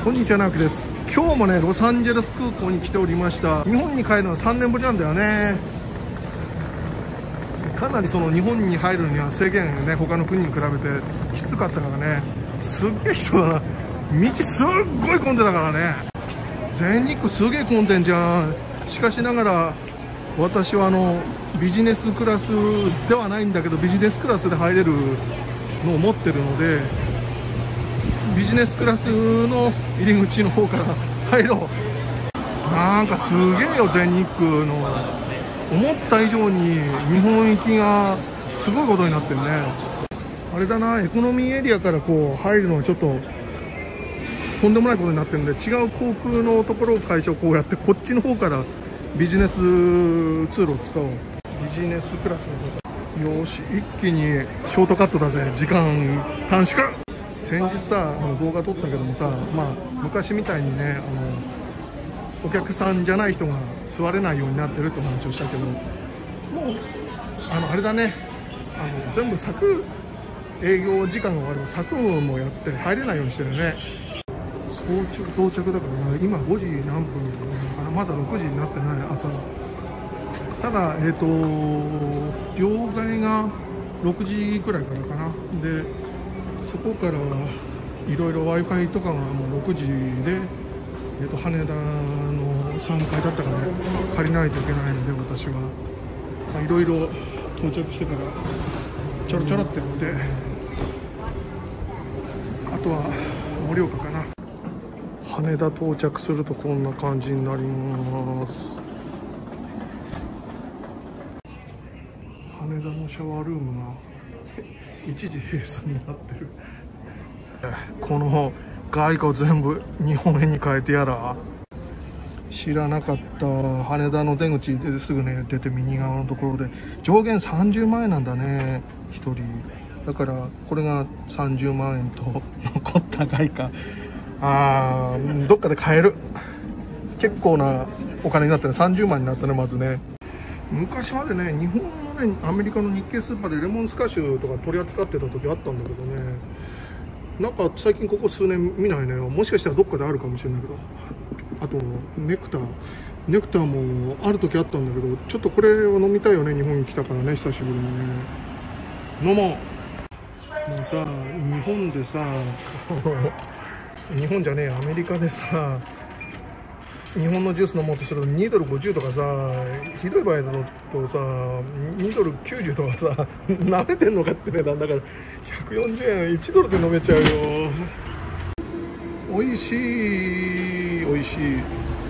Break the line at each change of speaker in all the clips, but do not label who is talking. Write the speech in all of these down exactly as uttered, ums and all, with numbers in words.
こんにちは、直樹です。今日もね、ロサンゼルス空港に来ておりました。日本に帰るのはさんねんぶりなんだよね。かなりその日本に入るには制限ね、他の国に比べてきつかったからね。すっげえ人だな。道すっごい混んでたからね。全日空すげえ混んでんじゃん。しかしながら私はあのビジネスクラスではないんだけど、ビジネスクラスで入れるのを持ってるので、ビジネスクラスの入り口の方から入ろう。なんかすげえよ、全日空の。思った以上に日本行きがすごいことになってるね。あれだな、エコノミーエリアからこう入るのはちょっととんでもないことになってるんで、違う航空のところを会社をこうやってこっちの方からビジネス通路を使おう。ビジネスクラスの方。よし、一気にショートカットだぜ。時間短縮。先日さ、あの動画撮ったけどもさ、まあ、昔みたいにね、あのお客さんじゃない人が座れないようになってるって話をしたけど、もうあのあれだね、あの全部柵、営業時間が終われば柵もやって入れないようにしてるね。早朝到着だからな、今ごじ何分かな、まだろくじになってない朝。ただ、えっと両替がろくじくらいからかな。でそこからいろいろ Wi-Fi とかがもうろくじで、えー、と羽田のさんがいだったかね、借りないといけないので、私はいろいろ到着してからちょろちょろってやって、あとは盛岡かな。羽田到着するとこんな感じになります。羽田のシャワールームが一時閉鎖になってる。この外貨を全部日本円に変えてやら。知らなかった。羽田の出口ですぐね、出て右側のところで上限さんじゅうまんえんなんだね、ひとり。だからこれがさんじゅうまんえんと残った外貨、あーどっかで買える。結構なお金になったね。さんじゅうまんになったね、まずね。昔までね、日本のね、アメリカの日系スーパーでレモンスカッシュとか取り扱ってた時あったんだけどね、なんか最近ここ数年見ないね。もしかしたらどっかであるかもしれないけど。あとネクターネクターもある時あったんだけど、ちょっとこれを飲みたいよね、日本に来たからね、久しぶりにね。飲もう。もうさ、日本でさ日本じゃねえ、アメリカでさ、日本のジュース飲もうとするとにドルごじゅうとかさ、ひどい場合だとさにドルきゅうじゅうとかさ、なめてんのかって値段だから、ひゃくよんじゅうえんいちドルで飲めちゃうよ。おいしいおいしい。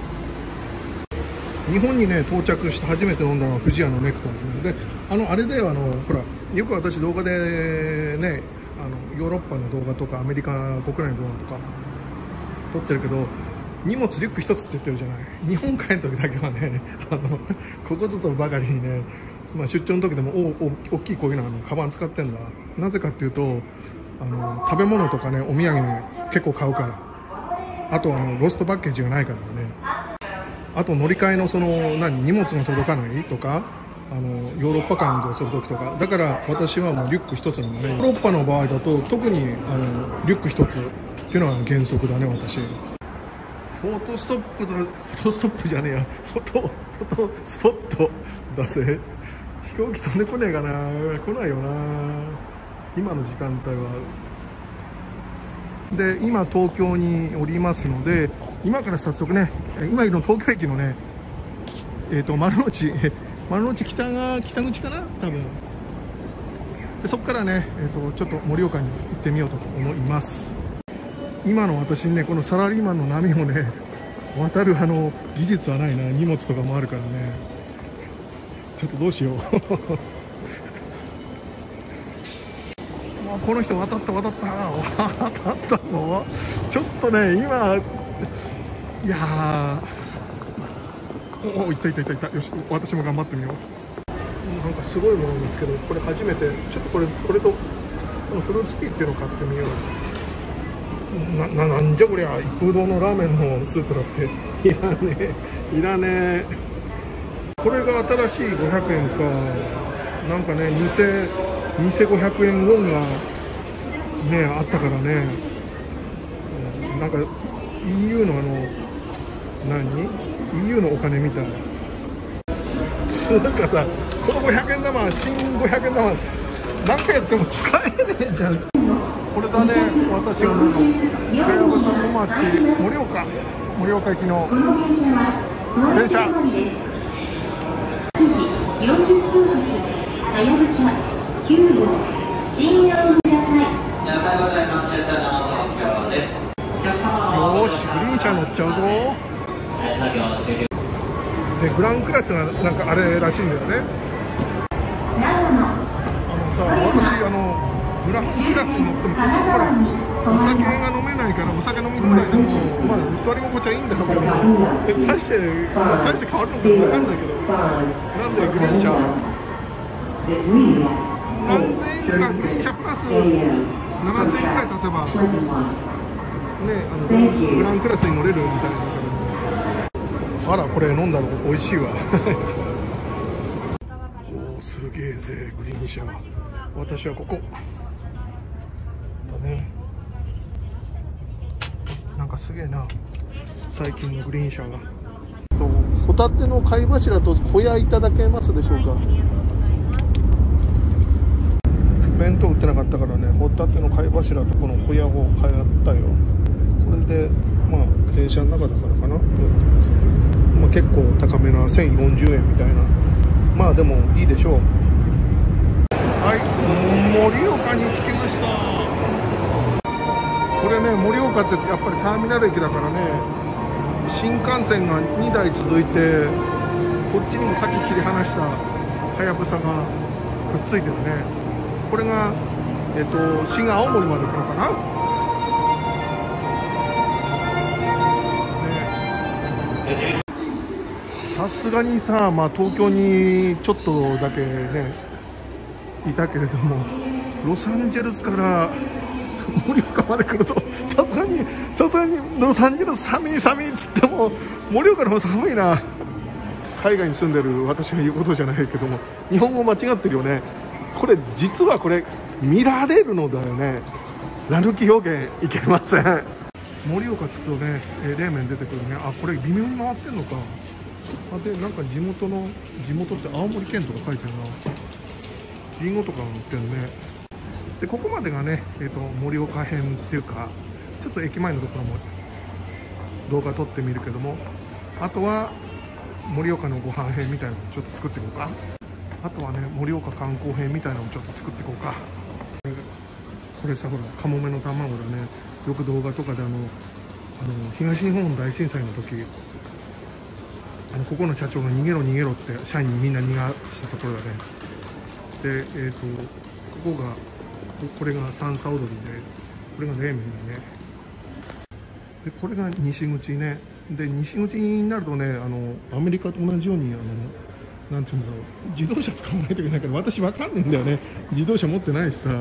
日本にね到着して初めて飲んだのは不二家のネクターで、あのあれだよ、あのほら、よく私動画でね、あのヨーロッパの動画とかアメリカ国内の動画とか撮ってるけど、荷物リュック一つって言ってるじゃない。日本帰る時だけはね、あのここぞとばかりにね、まあ、出張の時でもおお大きいこういうのあのカバン使ってんだ。なぜかっていうと、あの食べ物とかね、お土産結構買うから。あとあのロストパッケージがないからね。あと乗り換えのその何、荷物が届かないとか、あのヨーロッパ間移動する時とかだから、私はもうリュック一つなので、ヨーロッパの場合だと特にあのリュック一つっていうのが原則だね、私。フォトストップだ、フォトストップじゃねえや、フォト、フォトスポットだぜ。飛行機飛んでこねえかな、来ないよな、今の時間帯は。で、今東京におりますので、今から早速ね、今いるの東京駅のね、えーと、丸の内、丸の内北が、北口かな、多分。でそこからね、えーと、ちょっと盛岡に行ってみようと思います。今の私にね、このサラリーマンの波をね渡るあの技術はないな。荷物とかもあるからね、ちょっとどうしようもうこの人渡った渡った渡ったぞ。ちょっとね今、いやー、おお、いったいったいったいった。よし、私も頑張ってみよう。なんかすごいものですけど、これ初めて。ちょっとこれこれとこのフルーツティーっていうのを買ってみよう。な, な, なんじゃこりゃ、一風堂のラーメンのスープだって。いらねえいらねえ。これが新しいごひゃくえんか。なんかね、偽偽ごひゃくえんウォンがねあったからね、なんかイーユー のあの何 イーユー のお金みたいな。なんかさ、このごひゃくえん玉、新ごひゃくえん玉何回やっても使えねえじゃん。これだね、私が乗るの茅ヶ崎小町盛岡盛岡行きの電車。
しちじよんじゅっぷん発はやぶさきゅうご信用ください。
おはようございます。東京です。
よーし、グリーン車乗っちゃうぞ。
作業終了。
で、グランクラスがなんかあれらしいんだよね。あのさ、私あのグランクラスに乗ってもほらお酒が飲めないからお酒飲み放題でもまあ座り心地はいいんだけど、大して大して変わるのか分かんないけど、なんでグリーン車何千円かグリーン車プラスななせんえんぐらい足せばね、あのグランクラスに乗れるみたいな。あら、これ飲んだの美味しいわ。おー、すげえぜ、グリーン車。私はここだね。なんかすげえな、最近のグリーン車が。ホタテの貝柱とホヤいただけますでしょうか。弁当売ってなかったからね、ホタテの貝柱とこのホヤを買ったよ。これでまあ電車の中だからかな、まあ、結構高めなせんよんじゅうえんみたいな。まあでもいいでしょう。はい、盛岡に着きました。これね、盛岡ってやっぱりターミナル駅だからね、新幹線がにだい続いて、こっちにもさっき切り離したはやぶさがくっついてるね。これが、えっと、滋賀青森まで行くのかな。さすがにさ、まあ、東京にちょっとだけねいたけれども、ロサンゼルスから盛岡まで来るとさすがにさすがにロサンゼルス寒い寒いっつっても盛岡の方寒いな。海外に住んでる私が言うことじゃないけども、日本語間違ってるよね。これ実はこれ見られるのだよね。ら抜き表現いけません。盛岡着くとね、えー、冷麺出てくるね。あ、これ微妙に回ってんのか。あ、でなんか地元の地元って青森県とか書いてるな。リンゴとか売ってるね。でここまでがね、えーと盛岡編っていうか、ちょっと駅前のところも動画撮ってみるけども、あとは盛岡のご飯編みたいなのをちょっと作っていこうか。あとはね、盛岡観光編みたいなのをちょっと作っていこうか。これさ、ほらカモメの卵だね。よく動画とかであのあの東日本大震災の時、あのここの社長が逃げろ逃げろって社員にみんな逃がしたところだね。で、えーとここがこれが三叉踊りで、これが冷麺だね。でこれが西口ね。で西口になるとね、あのアメリカと同じようにあのなんていうんだろう、自動車使わないといけないけど、私わかんないんだよね。自動車持ってないしさ、うん、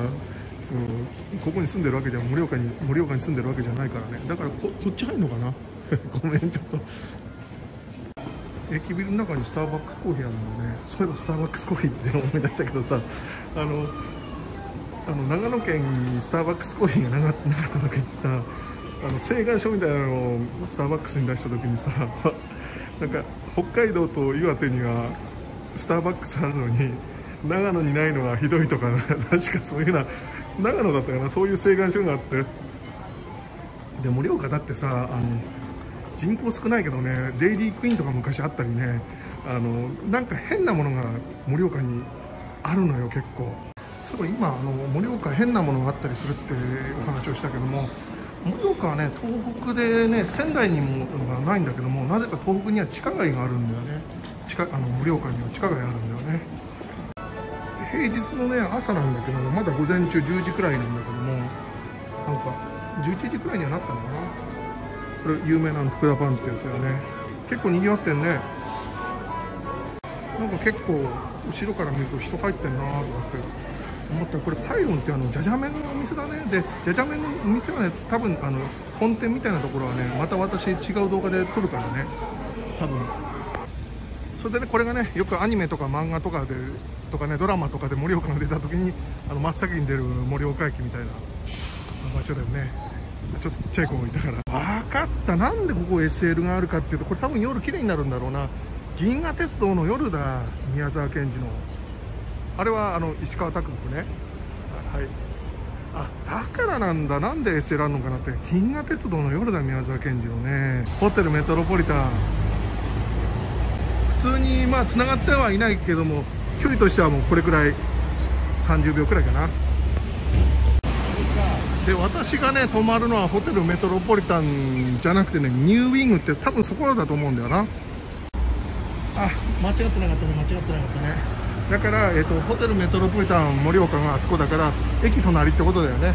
ここに住んでるわけじゃ盛岡に盛岡に住んでるわけじゃないからね。だから こ, こっち入るのかな。ごめん、ちょっと駅ビルの中にスターバックスコーヒーあるのね。そういえばスターバックスコーヒーって思い出したけどさ、あのあの長野県にスターバックスコーヒーがなかった時にさ、あの請願書みたいなのをスターバックスに出した時にさ、なんか北海道と岩手にはスターバックスあるのに長野にないのがひどいとか、確かそういうな、長野だったかな、そういう請願書があって。で盛岡だってさ、あの人口少ないけどね、デイリークイーンとか昔あったりね、あのなんか変なものが盛岡にあるのよ、結構。そういえば今あの盛岡変なものがあったりするってお話をしたけども、盛岡はね、東北でね、仙台にもないんだけども、なぜか東北には地下街があるんだよね。地下あの盛岡には地下街あるんだよね。平日のね朝なんだけども、まだ午前中じゅうじくらいなんだけども、なんかじゅういちじくらいにはなったのかな。これ有名な福田パンってやつだよね。結構にぎわってんね。なんか結構後ろから見ると人入ってんなーとかって思ったら、これパイロンってあのじゃじゃ麺のお店だね。でじゃじゃ麺のお店はね、多分あの本店みたいなところはね、また私違う動画で撮るからね、多分。それでね、これがね、よくアニメとか漫画とかでとかね、ドラマとかで盛岡が出た時にあの真っ先に出る盛岡駅みたいな場所だよね。 ちょっとちっちゃい子もいたから。分かった、なんでここ エスエル があるかっていうと、これ多分夜綺麗になるんだろうな。銀河鉄道の夜だ。宮沢賢治のあれはあの石川啄木ね。はい、あ、だからなんだ。なんで エスエル あるのかなって。銀河鉄道の夜だ、宮沢賢治のね。ホテルメトロポリタン、普通にまあつながってはいないけども、距離としてはもうこれくらい、さんじゅうびょうくらいかな。で、私がね泊まるのはホテルメトロポリタンじゃなくてね、ニューウィングって多分そこだと思うんだよな。あ、間違ってなかったね、間違ってなかったね。だから、えーと、ホテルメトロポリタン盛岡があそこだから、駅隣ってことだよね。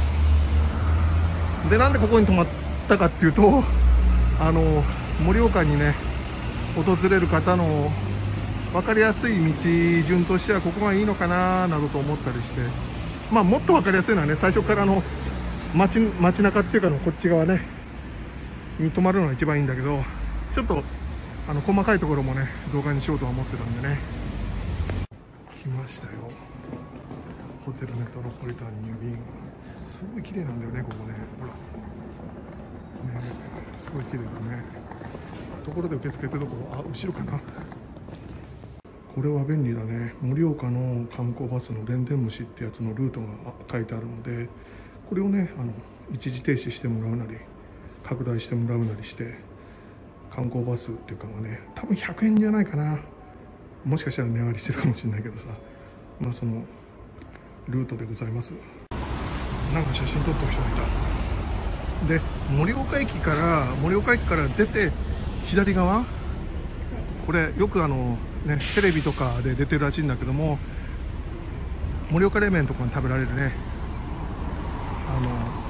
で、なんでここに泊まったかっていうと、あの盛岡にね訪れる方の分かりやすい道順としてはここがいいのかななどと思ったりして、まあもっと分かりやすいのはね、最初からの 街, 街中っていうかのこっち側ねに泊まるのが一番いいんだけど、ちょっとあの細かいところもね動画にしようとは思ってたんでね。来ましたよ、ホテルメトロポリタンニューウィング。すごい綺麗なんだよね、ここね。ほらね、すごい綺麗だね。ところで受付ってどこ？あ、後ろかな。これは便利だね。盛岡の観光バスのでんでん虫ってやつのルートが書いてあるので、これをねあの一時停止してもらうなり拡大してもらうなりして、観光バスっていうかがね多分ひゃくえんじゃないかな。もしかしたら値上がりしてるかもしれないけどさ、まあそのルートでございます。なんか写真撮ってる人がいた。で、盛岡駅から盛岡駅から出て左側、これよくあのねテレビとかで出てるらしいんだけども、盛岡冷麺とかに食べられるねあ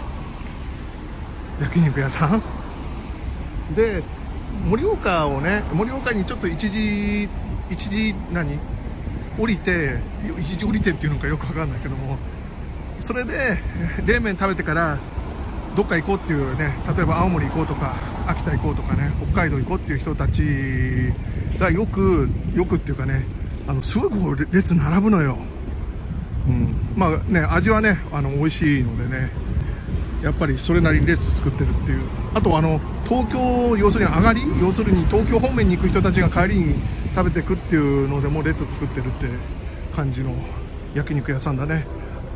の焼肉屋さんで、盛岡をね盛岡にちょっと一時一時何降りて一時降りてっていうのかよくわかんないけども、それで冷麺食べてからどっか行こうっていうね、例えば青森行こうとか秋田行こうとかね北海道行こうっていう人たちがよくよくっていうかね、あのすごいこう列並ぶのよ。うん、まあね味はねあの美味しいのでね、やっぱりそれなりに列作ってるっていう。あとあの東京、要するに上がり要するに東京方面に行く人たちが帰りに食べてくっていうのでも列作ってるって感じの焼肉屋さんだね。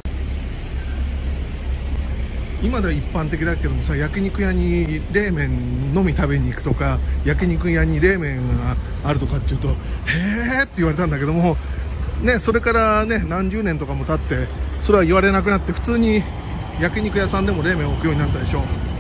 今では一般的だけどもさ、焼肉屋に冷麺のみ食べに行くとか焼肉屋に冷麺があるとかっていうと、へーって言われたんだけどもね、それからね何十年とかも経ってそれは言われなくなって、普通に焼肉屋さんでも冷麺を置くようになったでしょ。